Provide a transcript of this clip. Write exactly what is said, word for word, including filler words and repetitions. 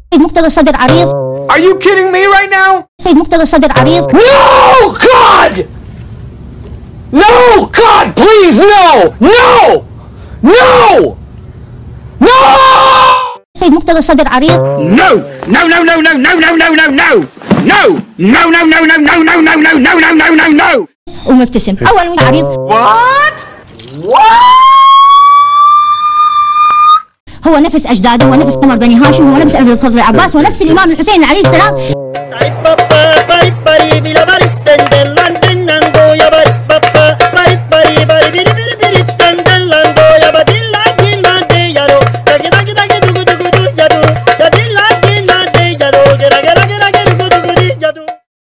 مقتدى الصدر عريض. Are you kidding me right now? مقتدى الصدر عريض. No God! No God, please no! No! No! No! مقتدى الصدر عريض. No! No no no no no no no no no! No! No no no no no no no no no no no no no! ومبتسم. أول عريض. What? What? هو نفس أجداده، هو نفس عمر بني هاشم، هو نفس الفضل العباس، هو نفس الإمام الحسين عليه السلام.